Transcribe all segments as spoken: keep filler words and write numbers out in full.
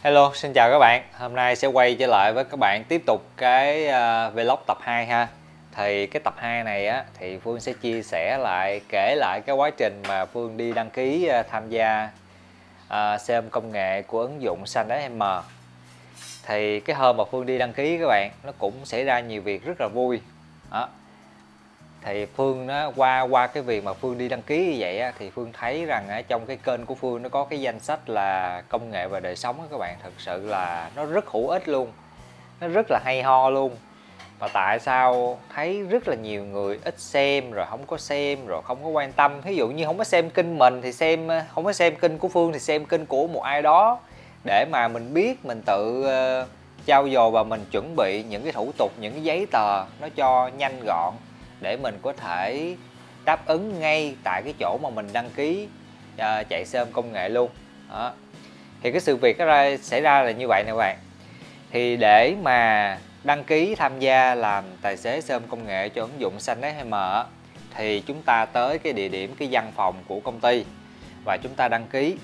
Hello, xin chào các bạn. Hôm nay sẽ quay trở lại với các bạn tiếp tục cái uh, vlog tập hai ha. Thì cái tập hai này á thì Phương sẽ chia sẻ lại, kể lại cái quá trình mà Phương đi đăng ký uh, tham gia uh, xe ôm công nghệ của ứng dụng SunEm. Thì cái hôm mà Phương đi đăng ký các bạn, nó cũng xảy ra nhiều việc rất là vui. Đó. Thì Phương nó qua qua cái việc mà Phương đi đăng ký như vậy á, thì Phương thấy rằng ở trong cái kênh của Phương nó có cái danh sách là công nghệ và đời sống á các bạn, thật sự là nó rất hữu ích luôn, nó rất là hay ho luôn. Và tại sao thấy rất là nhiều người ít xem, rồi không có xem, rồi không có quan tâm, ví dụ như không có xem kênh mình thì xem, không có xem kênh của Phương thì xem kênh của một ai đó, để mà mình biết, mình tự uh, trau dồi và mình chuẩn bị những cái thủ tục, những cái giấy tờ nó cho nhanh gọn, để mình có thể đáp ứng ngay tại cái chỗ mà mình đăng ký uh, chạy xe ôm công nghệ luôn. Đó. Thì cái sự việc đó ra, xảy ra là như vậy nè các bạn. Thì để mà đăng ký tham gia làm tài xế xe ôm công nghệ cho ứng dụng SunEm thì chúng ta tới cái địa điểm, cái văn phòng của công ty và chúng ta đăng ký.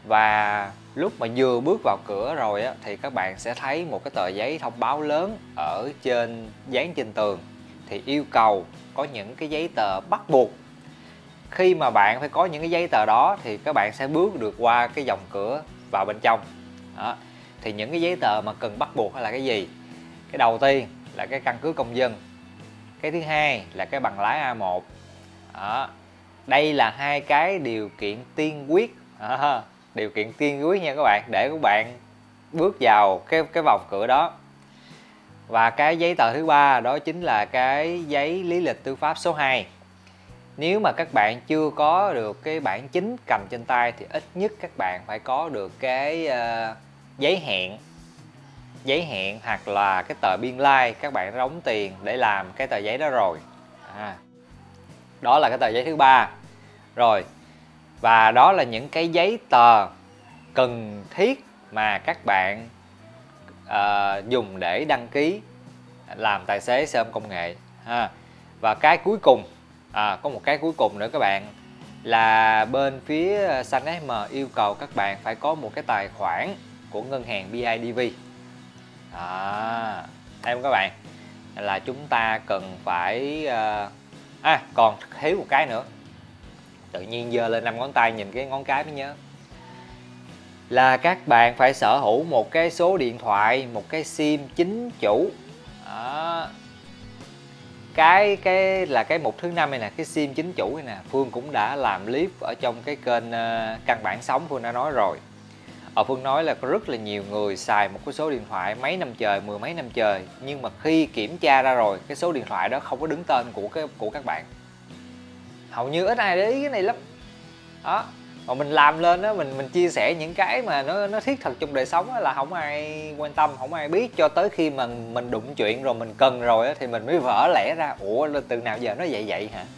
Và lúc mà vừa bước vào cửa rồi á, thì các bạn sẽ thấy một cái tờ giấy thông báo lớn ở trên, dán trên tường, thì yêu cầu có những cái giấy tờ bắt buộc. Khi mà bạn phải có những cái giấy tờ đó thì các bạn sẽ bước được qua cái vòng cửa vào bên trong. Đó. Thì những cái giấy tờ mà cần bắt buộc là cái gì? Cái đầu tiên là cái căn cước công dân, cái thứ hai là cái bằng lái A một. Đó. Đây là hai cái điều kiện tiên quyết, à, điều kiện tiên quyết nha các bạn, để các bạn bước vào cái cái vòng cửa đó. Và cái giấy tờ thứ ba đó chính là cái giấy lý lịch tư pháp số hai. Nếu mà các bạn chưa có được cái bản chính cầm trên tay thì ít nhất các bạn phải có được cái uh, giấy hẹn, giấy hẹn hoặc là cái tờ biên lai, các bạn đóng tiền để làm cái tờ giấy đó rồi. À, đó là cái tờ giấy thứ ba. Rồi, và đó là những cái giấy tờ cần thiết mà các bạn uh, dùng để đăng ký làm tài xế xe ôm công nghệ ha. Và cái cuối cùng, à, có một cái cuối cùng nữa các bạn, là bên phía SunEm yêu cầu các bạn phải có một cái tài khoản của ngân hàng bê i đê vê. À, đây các bạn, là chúng ta cần phải uh... à còn thiếu một cái nữa, tự nhiên giơ lên năm ngón tay nhìn cái ngón cái mới nhớ, là các bạn phải sở hữu một cái số điện thoại, một cái sim chính chủ. Đó. Cái cái là cái mục thứ năm này nè, cái sim chính chủ này nè, Phương cũng đã làm clip ở trong cái kênh uh, căn bản sống, Phương đã nói rồi. Ở Phương nói là có rất là nhiều người xài một cái số điện thoại mấy năm trời, mười mấy năm trời, nhưng mà khi kiểm tra ra rồi, cái số điện thoại đó không có đứng tên của cái của các bạn. Hầu như ít ai để ý cái này lắm. Đó. Mà mình làm lên đó, mình mình chia sẻ những cái mà nó nó thiết thực trong đời sống đó, là không ai quan tâm, không ai biết, cho tới khi mà mình đụng chuyện rồi, mình cần rồi đó, thì mình mới vỡ lẽ ra, ủa từ nào giờ nó vậy vậy hả?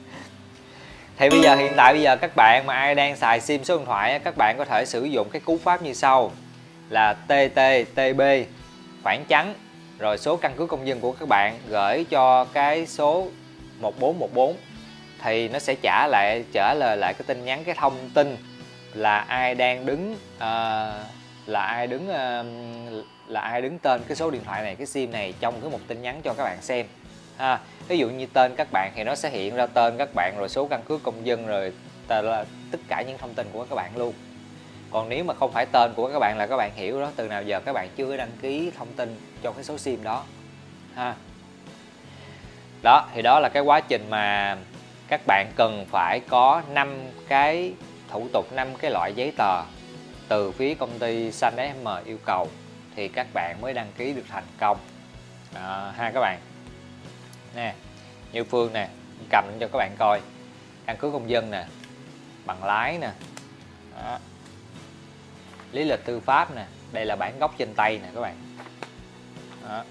Thì bây giờ, hiện tại bây giờ các bạn mà ai đang xài sim số điện thoại, các bạn có thể sử dụng cái cú pháp như sau, là tê tê tê bê khoảng trắng rồi số căn cước công dân của các bạn gửi cho cái số một bốn một bốn, thì nó sẽ trả lại trả lời lại cái tin nhắn, cái thông tin là ai đang đứng uh, là ai đứng uh, là ai đứng tên cái số điện thoại này, cái sim này trong cái một tin nhắn cho các bạn xem. À, ví dụ như tên các bạn thì nó sẽ hiện ra tên các bạn, rồi số căn cước công dân, rồi tất cả những thông tin của các bạn luôn. Còn nếu mà không phải tên của các bạn là các bạn hiểu đó, từ nào giờ các bạn chưa đăng ký thông tin cho cái số sim đó ha. Đó, thì đó là cái quá trình mà các bạn cần phải có năm cái thủ tục, năm cái loại giấy tờ từ phía công ty SunEm yêu cầu thì các bạn mới đăng ký được thành công. À, ha các bạn. Nè, như Phương nè, cầm cho các bạn coi, căn cước công dân nè, bằng lái nè, đó, lý lịch tư pháp nè, đây là bản gốc trên tay nè các bạn. Đó.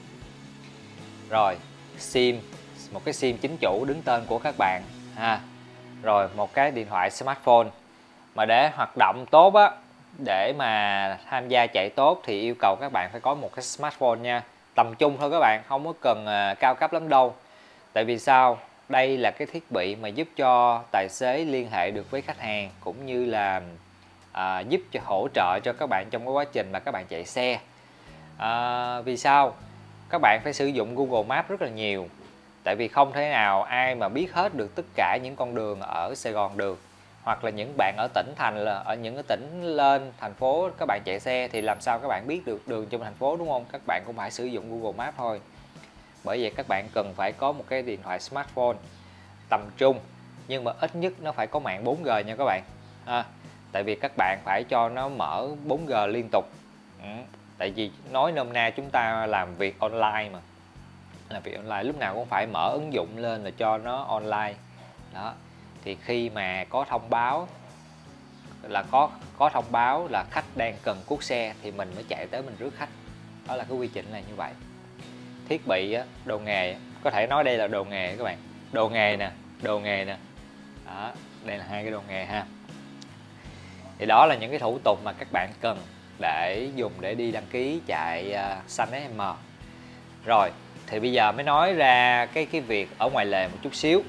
Rồi sim, một cái sim chính chủ đứng tên của các bạn ha. Rồi một cái điện thoại smartphone. Mà để hoạt động tốt á, để mà tham gia chạy tốt thì yêu cầu các bạn phải có một cái smartphone nha, tầm trung thôi các bạn, không có cần uh, cao cấp lắm đâu. Tại vì sao? Đây là cái thiết bị mà giúp cho tài xế liên hệ được với khách hàng, cũng như là à, giúp cho hỗ trợ cho các bạn trong cái quá trình mà các bạn chạy xe. À, vì sao? Các bạn phải sử dụng Google Maps rất là nhiều. Tại vì không thể nào ai mà biết hết được tất cả những con đường ở Sài Gòn được. Hoặc là những bạn ở tỉnh thành, là ở những cái tỉnh lên thành phố các bạn chạy xe thì làm sao các bạn biết được đường trong thành phố, đúng không? Các bạn cũng phải sử dụng Google Maps thôi. Bởi vậy các bạn cần phải có một cái điện thoại smartphone tầm trung, nhưng mà ít nhất nó phải có mạng bốn G nha các bạn. À, tại vì các bạn phải cho nó mở bốn G liên tục. Ừ. Tại vì nói nôm na chúng ta làm việc online mà. Làm việc online lúc nào cũng phải mở ứng dụng lên là cho nó online. Đó. Thì khi mà có thông báo là có có thông báo là khách đang cần cuốc xe thì mình mới chạy tới mình rước khách. Đó là cái quy trình là như vậy. Thiết bị đồ nghề, có thể nói đây là đồ nghề các bạn. Đồ nghề nè, đồ nghề nè. Đó, đây là hai cái đồ nghề ha. Thì đó là những cái thủ tục mà các bạn cần để dùng để đi đăng ký chạy uh, xanh ét em. Rồi, thì bây giờ mới nói ra cái cái việc ở ngoài lề một chút xíu.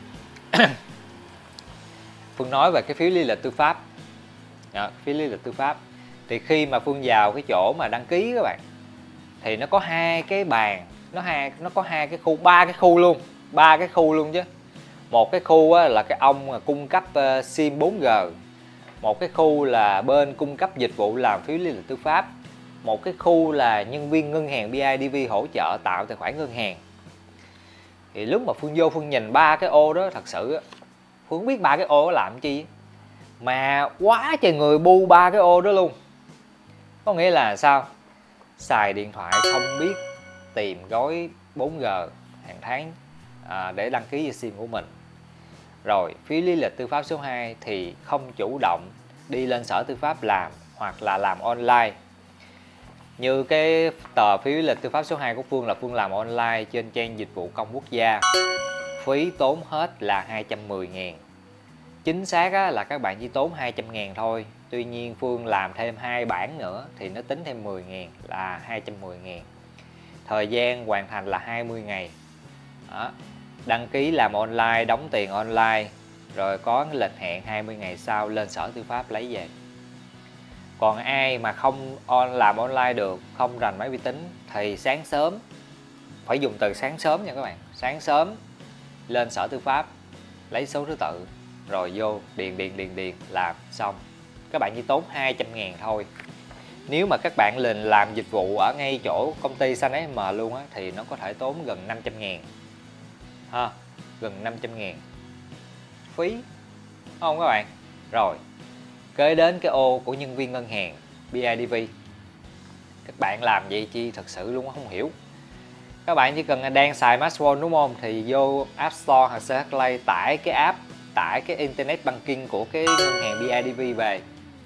Phương nói về cái phiếu lý lịch tư pháp. Đó, phiếu lý lịch tư pháp. Thì khi mà Phương vào cái chỗ mà đăng ký các bạn, thì nó có hai cái bàn, nó hai nó có hai cái khu, ba cái khu luôn, ba cái khu luôn chứ. Một cái khu á, là cái ông cung cấp uh, sim bốn G. Một cái khu là bên cung cấp dịch vụ làm phiếu lý lịch tư pháp. Một cái khu là nhân viên ngân hàng bê i đê vê hỗ trợ tạo tài khoản ngân hàng. Thì lúc mà Phương vô Phương nhìn ba cái ô đó, thật sự Phương không biết ba cái ô đó làm chi, mà quá trời người bu ba cái ô đó luôn. Có nghĩa là sao? Xài điện thoại không biết tìm gói bốn G hàng tháng à, để đăng ký sim của mình. Rồi phiếu lý lịch tư pháp số hai thì không chủ động đi lên sở tư pháp làm, hoặc là làm online. Như cái tờ phiếu lý lịch tư pháp số hai của Phương là Phương làm online trên trang dịch vụ công quốc gia. Phí tốn hết là hai trăm mười ngàn. Chính xác á, là các bạn chỉ tốn hai trăm ngàn thôi. Tuy nhiên Phương làm thêm hai bản nữa thì nó tính thêm mười ngàn là hai trăm mười ngàn. Thời gian hoàn thành là hai mươi ngày. Đó. Đăng ký làm online, đóng tiền online, rồi có cái lịch hẹn hai mươi ngày sau lên sở tư pháp lấy về. Còn ai mà không on làm online được, không rành máy vi tính thì sáng sớm, phải dùng từ sáng sớm nha các bạn, sáng sớm lên sở tư pháp lấy số thứ tự rồi vô điền điền điền điền làm xong. Các bạn chỉ tốn hai trăm ngàn thôi. Nếu mà các bạn lên làm dịch vụ ở ngay chỗ công ty xanh ét em luôn á thì nó có thể tốn gần năm trăm ngàn ha, gần năm trăm ngàn phí, không các bạn? Rồi kế đến cái ô của nhân viên ngân hàng bê i đê vê. Các bạn làm gì chi thật sự luôn không hiểu. Các bạn chỉ cần đang xài smartphone đúng không, thì vô App Store hoặc xê hát Play tải cái app, tải cái Internet Banking của cái ngân hàng bê i đê vê về,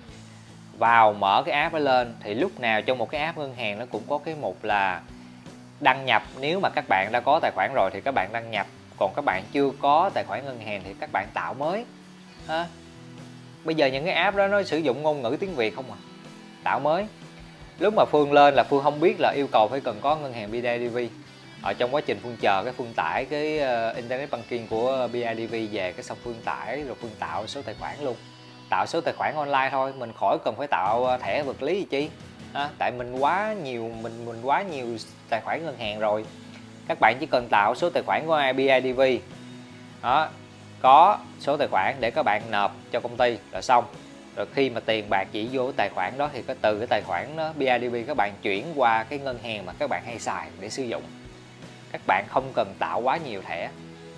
vào mở cái app đó lên. Thì lúc nào trong một cái app ngân hàng nó cũng có cái mục là đăng nhập. Nếu mà các bạn đã có tài khoản rồi thì các bạn đăng nhập, còn các bạn chưa có tài khoản ngân hàng thì các bạn tạo mới ha. Bây giờ những cái app đó nó sử dụng ngôn ngữ tiếng Việt không à, tạo mới. Lúc mà Phương lên là Phương không biết là yêu cầu phải cần có ngân hàng bê i đê vê. Ở trong quá trình Phương chờ cái Phương tải cái Internet Banking của bê i đê vê về, cái xong Phương tải rồi Phương tạo số tài khoản luôn. Tạo số tài khoản online thôi, mình khỏi cần phải tạo thẻ vật lý gì chi. À, tại mình quá nhiều mình mình quá nhiều tài khoản ngân hàng rồi. Các bạn chỉ cần tạo số tài khoản của bê i đê vê. Đó, có số tài khoản để các bạn nộp cho công ty là xong. Rồi khi mà tiền bạc chỉ vô tài khoản đó thì có từ cái tài khoản đó bê i đê vê các bạn chuyển qua cái ngân hàng mà các bạn hay xài để sử dụng. Các bạn không cần tạo quá nhiều thẻ,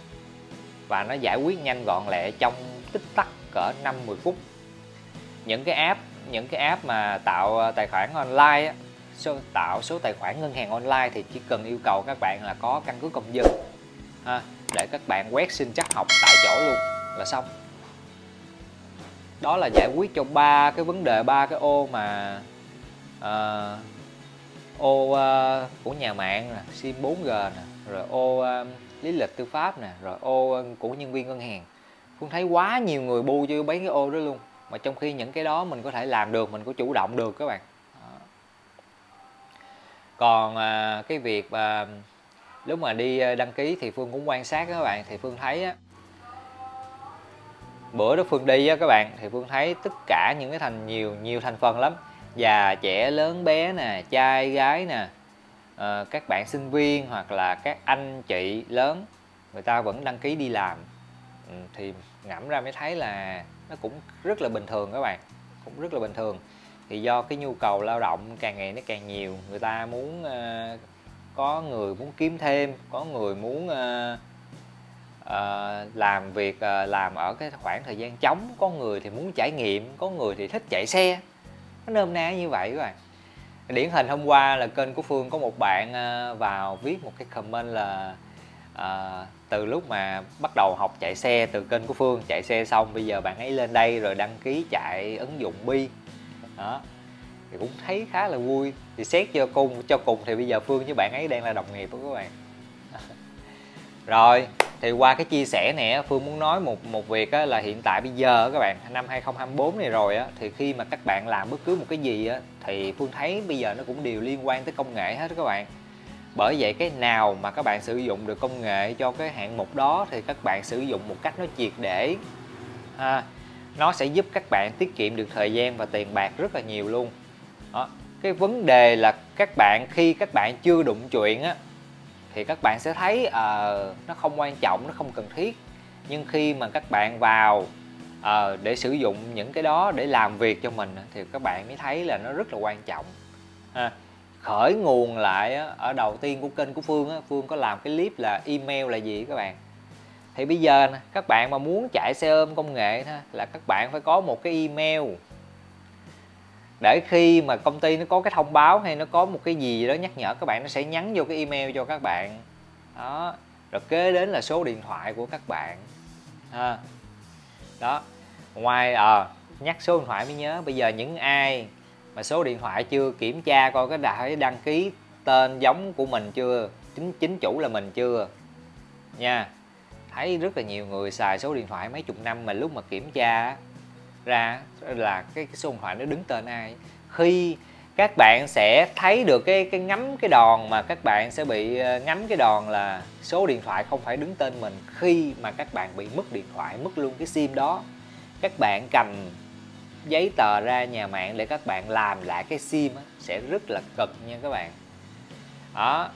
và nó giải quyết nhanh gọn lẹ trong tích tắc cỡ năm mười phút. Những cái app những cái app mà tạo tài khoản online á, số, tạo số tài khoản ngân hàng online thì chỉ cần yêu cầu các bạn là có căn cước công dân ha, để các bạn quét sinh trắc học tại chỗ luôn là xong. Đó là giải quyết cho ba cái vấn đề, ba cái ô mà uh, ô uh, của nhà mạng nè, sim bốn G nè, rồi ô uh, lý lịch tư pháp nè, rồi ô uh, của nhân viên ngân hàng. Phương thấy quá nhiều người bu cho mấy cái ô đó luôn, mà trong khi những cái đó mình có thể làm được, mình có chủ động được các bạn. Đó. Còn uh, cái việc uh, lúc mà đi đăng ký thì Phương cũng quan sát các bạn, thì Phương thấy á, bữa đó Phương đi á các bạn, thì Phương thấy tất cả những cái thành nhiều nhiều thành phần lắm, già trẻ lớn bé nè, trai gái nè, ờ, các bạn sinh viên hoặc là các anh chị lớn, người ta vẫn đăng ký đi làm. Ừ, thì ngẫm ra mới thấy là nó cũng rất là bình thường các bạn, cũng rất là bình thường. Thì do cái nhu cầu lao động càng ngày nó càng nhiều, người ta muốn uh, có người muốn kiếm thêm, có người muốn uh, uh, làm việc uh, làm ở cái khoảng thời gian trống, có người thì muốn trải nghiệm, có người thì thích chạy xe, nó nôm na như vậy các bạn. Điển hình hôm qua là kênh của Phương có một bạn uh, vào viết một cái comment là uh, từ lúc mà bắt đầu học chạy xe từ kênh của Phương, chạy xe xong bây giờ bạn ấy lên đây rồi đăng ký chạy ứng dụng Bi đó, thì cũng thấy khá là vui. Thì xét cho cùng cho cùng thì bây giờ Phương với bạn ấy đang là đồng nghiệp đó các bạn. Rồi thì qua cái chia sẻ này Phương muốn nói một một việc á, là hiện tại bây giờ các bạn, năm hai không hai tư này rồi á, thì khi mà các bạn làm bất cứ một cái gì á, thì Phương thấy bây giờ nó cũng đều liên quan tới công nghệ hết đó các bạn. Bởi vậy cái nào mà các bạn sử dụng được công nghệ cho cái hạng mục đó thì các bạn sử dụng một cách nó triệt để ha. Nó sẽ giúp các bạn tiết kiệm được thời gian và tiền bạc rất là nhiều luôn đó. Cái vấn đề là các bạn khi các bạn chưa đụng chuyện á thì các bạn sẽ thấy uh, nó không quan trọng, nó không cần thiết. Nhưng khi mà các bạn vào uh, để sử dụng những cái đó để làm việc cho mình thì các bạn mới thấy là nó rất là quan trọng ha. Khởi nguồn lại á, ở đầu tiên của kênh của Phương á, Phương có làm cái clip là email là gì các bạn. Thì bây giờ các bạn mà muốn chạy xe ôm công nghệ đó, là các bạn phải có một cái email, để khi mà công ty nó có cái thông báo hay nó có một cái gì đó nhắc nhở các bạn, nó sẽ nhắn vô cái email cho các bạn đó. Rồi kế đến là số điện thoại của các bạn ha. Đó, ngoài à, nhắc số điện thoại mới nhớ, bây giờ những ai mà số điện thoại chưa kiểm tra coi cái đã đăng ký tên giống của mình chưa, chính chính chủ là mình chưa nha. Thấy rất là nhiều người xài số điện thoại mấy chục năm mà lúc mà kiểm tra ra là cái, cái số điện thoại nó đứng tên ai. Khi các bạn sẽ thấy được cái cái ngắm cái đòn mà các bạn sẽ bị ngắm cái đòn là số điện thoại không phải đứng tên mình. Khi mà các bạn bị mất điện thoại, mất luôn cái sim đó, các bạn cầm giấy tờ ra nhà mạng để các bạn làm lại cái sim á, sẽ rất là cực nha các bạn đó.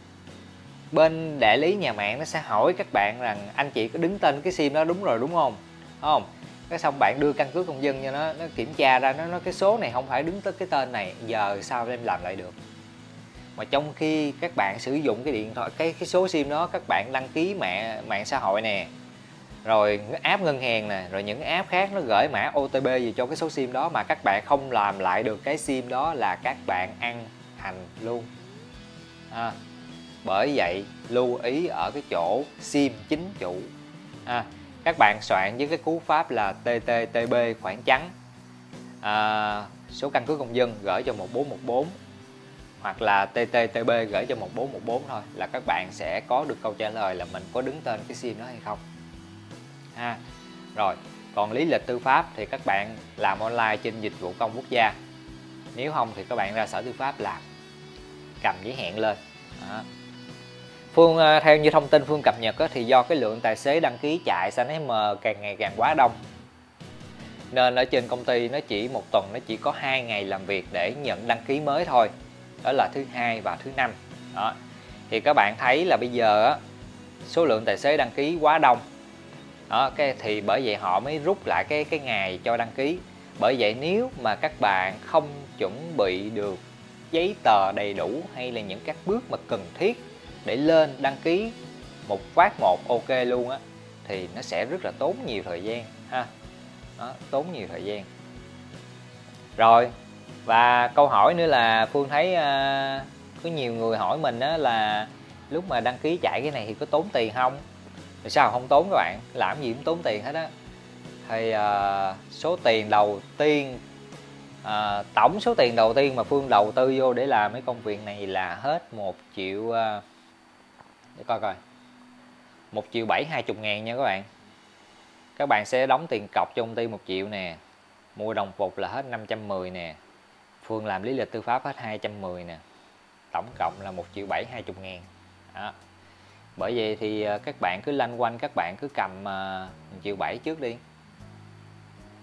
Bên đại lý nhà mạng nó sẽ hỏi các bạn rằng anh chị có đứng tên cái sim đó đúng rồi đúng không, không cái xong bạn đưa căn cước công dân cho nó, nó kiểm tra ra nó nói cái số này không phải đứng tới cái tên này, giờ sao em làm lại được. Mà trong khi các bạn sử dụng cái điện thoại cái cái số sim đó, các bạn đăng ký mạng mạng xã hội nè, rồi app ngân hàng nè, rồi những app khác nó gửi mã ô tê pê gì cho cái số sim đó mà các bạn không làm lại được cái sim đó là các bạn ăn hành luôn à. Bởi vậy lưu ý ở cái chỗ sim chính chủ à, các bạn soạn với cái cú pháp là tê tê tê bê khoảng trắng à, số căn cước công dân gửi cho một bốn một bốn hoặc là tê tê tê bê gửi cho một bốn một bốn thôi là các bạn sẽ có được câu trả lời là mình có đứng tên cái sim đó hay không ha. Rồi còn lý lịch tư pháp thì các bạn làm online trên dịch vụ công quốc gia, nếu không thì các bạn ra sở tư pháp làm, cầm giấy hẹn lên đó. Phương theo như thông tin Phương cập nhật á, thì do cái lượng tài xế đăng ký chạy xanh ét em càng ngày càng quá đông, nên ở trên công ty nó chỉ một tuần nó chỉ có hai ngày làm việc để nhận đăng ký mới thôi, đó là thứ hai và thứ năm đó. Thì các bạn thấy là bây giờ á, số lượng tài xế đăng ký quá đông đó, cái thì bởi vậy họ mới rút lại cái cái ngày cho đăng ký. Bởi vậy nếu mà các bạn không chuẩn bị được giấy tờ đầy đủ hay là những các bước mà cần thiết để lên đăng ký một phát một ok luôn á, thì nó sẽ rất là tốn nhiều thời gian ha đó, tốn nhiều thời gian. Rồi và câu hỏi nữa là Phương thấy uh, có nhiều người hỏi mình á, là lúc mà đăng ký chạy cái này thì có tốn tiền không? Thì sao không tốn các bạn, làm gì cũng tốn tiền hết á. Thì uh, số tiền đầu tiên uh, tổng số tiền đầu tiên mà Phương đầu tư vô để làm mấy công việc này là hết một triệu uh, để coi coi một triệu bảy hai chục ngàn nha các bạn. Các bạn sẽ đóng tiền cọc cho công ty một triệu nè, mua đồng phục là hết năm trăm mười nè, Phương làm lý lịch tư pháp hết hai trăm mười nè, tổng cộng là một triệu bảy hai chục ngàn đó. Bởi vậy thì các bạn cứ lanh quanh, các bạn cứ cầm một triệu bảy trước đi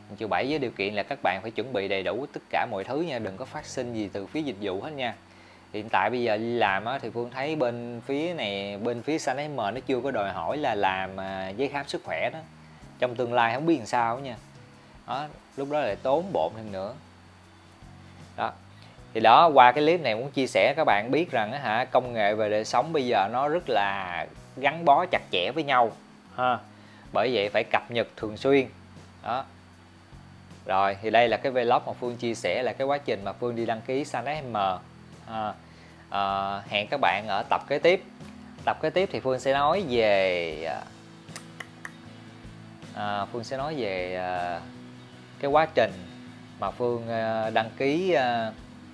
Triệu bảy với điều kiện là các bạn phải chuẩn bị đầy đủ tất cả mọi thứ nha, đừng có phát sinh gì từ phía dịch vụ hết nha. Hiện tại bây giờ đi làm á, thì Phương thấy bên phía này, bên phía Sun ét em nó chưa có đòi hỏi là làm à, giấy khám sức khỏe đó. Trong tương lai không biết làm sao nha. Đó, lúc đó lại tốn bộn thêm nữa. Đó. Thì đó, qua cái clip này muốn chia sẻ các bạn biết rằng á hả, công nghệ về đời sống bây giờ nó rất là gắn bó chặt chẽ với nhau ha. Bởi vậy phải cập nhật thường xuyên. Đó. Rồi thì đây là cái vlog mà Phương chia sẻ là cái quá trình mà Phương đi đăng ký Sun ét em. À, à, hẹn các bạn ở tập kế tiếp. Tập kế tiếp thì Phương sẽ nói về à, Phương sẽ nói về à, cái quá trình mà Phương à, đăng ký à,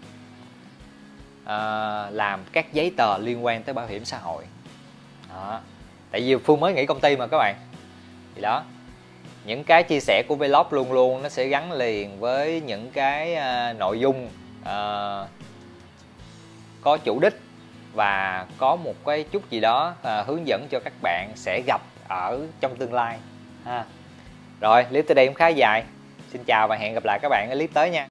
à, làm các giấy tờ liên quan tới bảo hiểm xã hội. Đó. Tại vì Phương mới nghỉ công ty mà các bạn. Thì đó, những cái chia sẻ của vlog luôn luôn nó sẽ gắn liền với những cái uh, nội dung uh, có chủ đích và có một cái chút gì đó uh, hướng dẫn cho các bạn sẽ gặp ở trong tương lai ha. Rồi clip tới đây cũng khá dài, xin chào và hẹn gặp lại các bạn ở clip tới nha.